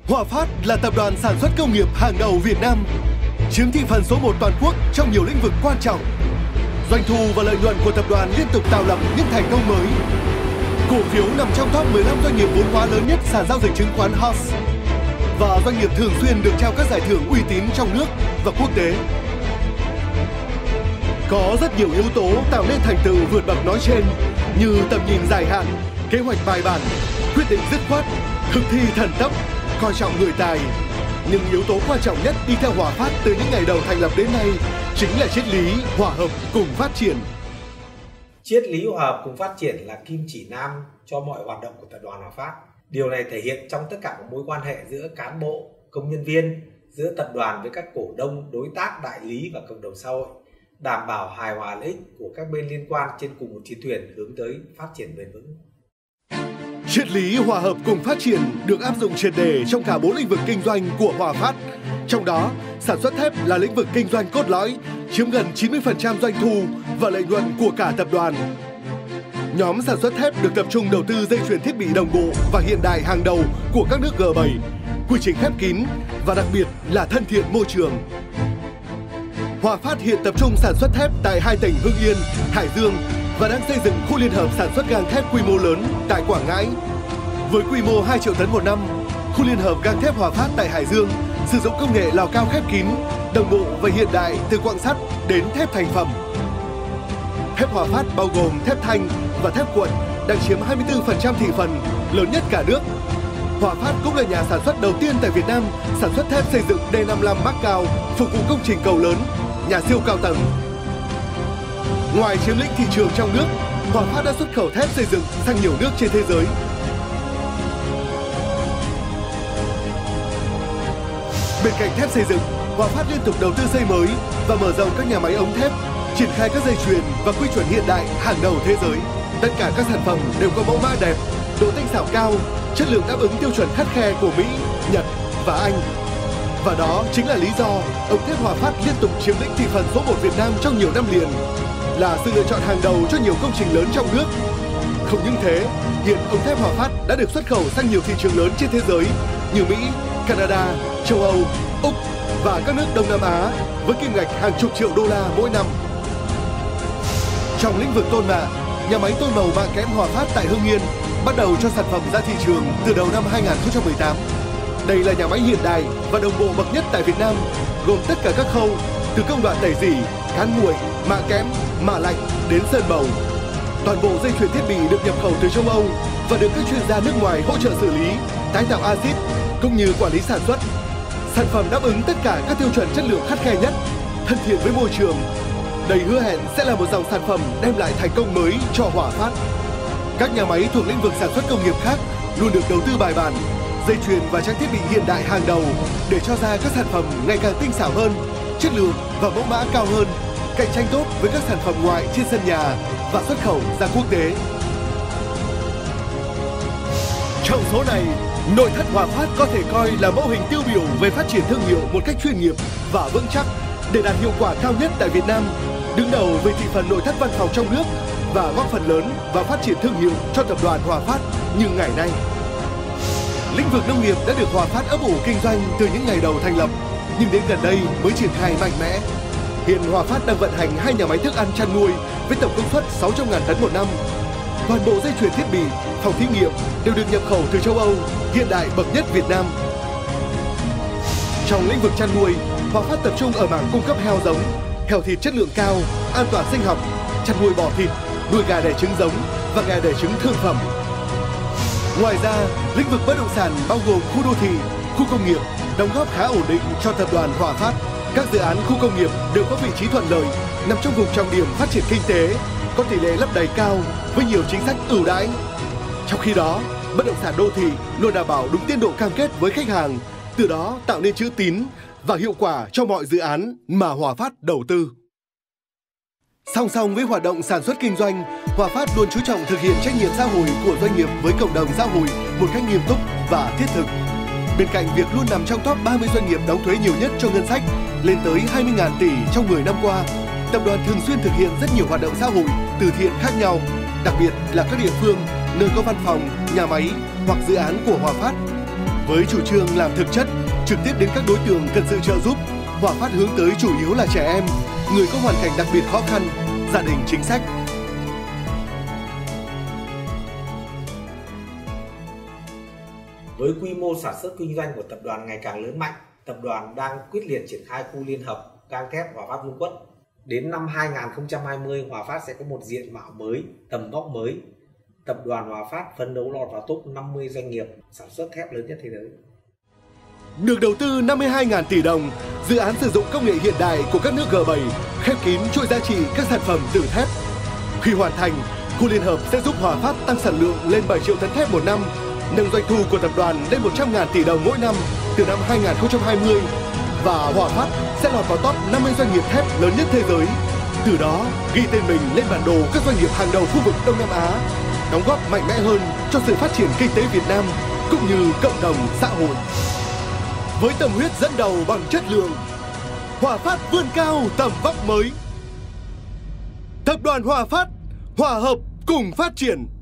Hòa Phát là tập đoàn sản xuất công nghiệp hàng đầu Việt Nam, chiếm thị phần số 1 toàn quốc trong nhiều lĩnh vực quan trọng. Doanh thu và lợi nhuận của tập đoàn liên tục tạo lập những thành công mới. Cổ phiếu nằm trong top 15 doanh nghiệp vốn hóa lớn nhất sàn giao dịch chứng khoán HOSE và doanh nghiệp thường xuyên được trao các giải thưởng uy tín trong nước và quốc tế. Có rất nhiều yếu tố tạo nên thành tựu vượt bậc nói trên như tầm nhìn dài hạn, kế hoạch bài bản, quyết định dứt khoát, thực thi thần tốc, coi trọng người tài. Nhưng yếu tố quan trọng nhất đi theo Hòa Phát từ những ngày đầu thành lập đến nay chính là triết lý hòa hợp cùng phát triển. Triết lý hòa hợp cùng phát triển là kim chỉ nam cho mọi hoạt động của tập đoàn Hòa Phát. Điều này thể hiện trong tất cả các mối quan hệ giữa cán bộ, công nhân viên, giữa tập đoàn với các cổ đông, đối tác, đại lý và cộng đồng xã hội, đảm bảo hài hòa lợi ích của các bên liên quan trên cùng một chiến thuyền hướng tới phát triển bền vững. Triết lý hòa hợp cùng phát triển được áp dụng triệt để trong cả 4 lĩnh vực kinh doanh của Hòa Phát. Trong đó, sản xuất thép là lĩnh vực kinh doanh cốt lõi, chiếm gần 90% doanh thu và lợi nhuận của cả tập đoàn. Nhóm sản xuất thép được tập trung đầu tư dây chuyền thiết bị đồng bộ và hiện đại hàng đầu của các nước G7, quy trình khép kín và đặc biệt là thân thiện môi trường. Hòa Phát hiện tập trung sản xuất thép tại 2 tỉnh Hưng Yên, Hải Dương và đang xây dựng khu liên hợp sản xuất gang thép quy mô lớn tại Quảng Ngãi. Với quy mô 2 triệu tấn một năm, khu liên hợp gang thép Hòa Phát tại Hải Dương sử dụng công nghệ lò cao khép kín, đồng bộ và hiện đại từ quặng sắt đến thép thành phẩm. Thép Hòa Phát bao gồm thép thanh và thép cuộn đang chiếm 24% thị phần, lớn nhất cả nước. Hòa Phát cũng là nhà sản xuất đầu tiên tại Việt Nam sản xuất thép xây dựng D55 mác cao phục vụ công trình cầu lớn, nhà siêu cao tầng. Ngoài chiếm lĩnh thị trường trong nước, Hòa Phát đã xuất khẩu thép xây dựng sang nhiều nước trên thế giới. Bên cạnh thép xây dựng, Hòa Phát liên tục đầu tư xây mới và mở rộng các nhà máy ống thép, triển khai các dây chuyền và quy chuẩn hiện đại hàng đầu thế giới. Tất cả các sản phẩm đều có mẫu mã đẹp, độ tinh xảo cao, chất lượng đáp ứng tiêu chuẩn khắt khe của Mỹ, Nhật và Anh. Và đó chính là lý do ống thép Hòa Phát liên tục chiếm lĩnh thị phần số 1 Việt Nam trong nhiều năm liền, là sự lựa chọn hàng đầu cho nhiều công trình lớn trong nước. Không những thế, hiện ống thép Hòa Phát đã được xuất khẩu sang nhiều thị trường lớn trên thế giới như Mỹ, Canada, châu Âu, Úc và các nước Đông Nam Á với kim ngạch hàng chục triệu đô la mỗi năm. Trong lĩnh vực tôn mạ, nhà máy tôn màu mạ kẽm Hòa Phát tại Hưng Yên bắt đầu cho sản phẩm ra thị trường từ đầu năm 2018. Đây là nhà máy hiện đại và đồng bộ bậc nhất tại Việt Nam, gồm tất cả các khâu từ công đoạn tẩy rỉ, cán nguội, mạ kẽm, mạ lạnh đến sơn màu. Toàn bộ dây chuyền thiết bị được nhập khẩu từ châu Âu và được các chuyên gia nước ngoài hỗ trợ xử lý, tái tạo axit cũng như quản lý sản xuất. Sản phẩm đáp ứng tất cả các tiêu chuẩn chất lượng khắt khe nhất, thân thiện với môi trường. Đây hứa hẹn sẽ là một dòng sản phẩm đem lại thành công mới cho Hòa Phát. Các nhà máy thuộc lĩnh vực sản xuất công nghiệp khác luôn được đầu tư bài bản, dây chuyền và trang thiết bị hiện đại hàng đầu để cho ra các sản phẩm ngày càng tinh xảo hơn, chất lượng và mẫu mã cao hơn, cạnh tranh tốt với các sản phẩm ngoại trên sân nhà và xuất khẩu ra quốc tế. Trong số này, nội thất Hòa Phát có thể coi là mẫu hình tiêu biểu về phát triển thương hiệu một cách chuyên nghiệp và vững chắc để đạt hiệu quả cao nhất tại Việt Nam, đứng đầu về thị phần nội thất văn phòng trong nước và góp phần lớn vào phát triển thương hiệu cho tập đoàn Hòa Phát như ngày nay. Lĩnh vực nông nghiệp đã được Hòa Phát ấp ủ kinh doanh từ những ngày đầu thành lập, nhưng đến gần đây mới triển khai mạnh mẽ. Hiện Hòa Phát đang vận hành 2 nhà máy thức ăn chăn nuôi với tổng công suất 600.000 tấn một năm. Toàn bộ dây chuyền thiết bị, phòng thí nghiệm đều được nhập khẩu từ châu Âu, hiện đại bậc nhất Việt Nam. Trong lĩnh vực chăn nuôi, Hòa Phát tập trung ở mảng cung cấp heo giống, heo thịt chất lượng cao, an toàn sinh học, chăn nuôi bò thịt, nuôi gà đẻ trứng giống và gà đẻ trứng thương phẩm. Ngoài ra, lĩnh vực bất động sản bao gồm khu đô thị, khu công nghiệp đóng góp khá ổn định cho tập đoàn Hòa Phát. Các dự án khu công nghiệp đều có vị trí thuận lợi, nằm trong vùng trọng điểm phát triển kinh tế, có tỷ lệ lấp đầy cao với nhiều chính sách ưu đãi. Trong khi đó, bất động sản đô thị luôn đảm bảo đúng tiến độ cam kết với khách hàng, từ đó tạo nên chữ tín và hiệu quả cho mọi dự án mà Hòa Phát đầu tư. Song song với hoạt động sản xuất kinh doanh, Hòa Phát luôn chú trọng thực hiện trách nhiệm xã hội của doanh nghiệp với cộng đồng xã hội một cách nghiêm túc và thiết thực. Bên cạnh việc luôn nằm trong top 30 doanh nghiệp đóng thuế nhiều nhất cho ngân sách, lên tới 20.000 tỷ trong 10 năm qua, tập đoàn thường xuyên thực hiện rất nhiều hoạt động xã hội, từ thiện khác nhau, đặc biệt là các địa phương nơi có văn phòng, nhà máy hoặc dự án của Hòa Phát. Với chủ trương làm thực chất, trực tiếp đến các đối tượng cần sự trợ giúp, Hòa Phát hướng tới chủ yếu là trẻ em, người có hoàn cảnh đặc biệt khó khăn, gia đình chính sách. Với quy mô sản xuất kinh doanh của tập đoàn ngày càng lớn mạnh, tập đoàn đang quyết liệt triển khai khu liên hợp gang thép Hòa Phát Dung Quất. Đến năm 2020, Hòa Phát sẽ có một diện mạo mới, tầm vóc mới. Tập đoàn Hòa Phát phấn đấu lọt vào top 50 doanh nghiệp sản xuất thép lớn nhất thế giới. Được đầu tư 52.000 tỷ đồng, dự án sử dụng công nghệ hiện đại của các nước G7, khép kín chuỗi giá trị các sản phẩm từ thép. Khi hoàn thành, khu liên hợp sẽ giúp Hòa Phát tăng sản lượng lên 7 triệu tấn thép một năm, nâng doanh thu của tập đoàn lên 100.000 tỷ đồng mỗi năm từ năm 2020 và Hòa Phát sẽ lọt vào top 50 doanh nghiệp thép lớn nhất thế giới. Từ đó, ghi tên mình lên bản đồ các doanh nghiệp hàng đầu khu vực Đông Nam Á, đóng góp mạnh mẽ hơn cho sự phát triển kinh tế Việt Nam cũng như cộng đồng xã hội. Với tâm huyết dẫn đầu bằng chất lượng, Hòa Phát vươn cao tầm vóc mới. Tập đoàn Hòa Phát, hòa hợp cùng phát triển.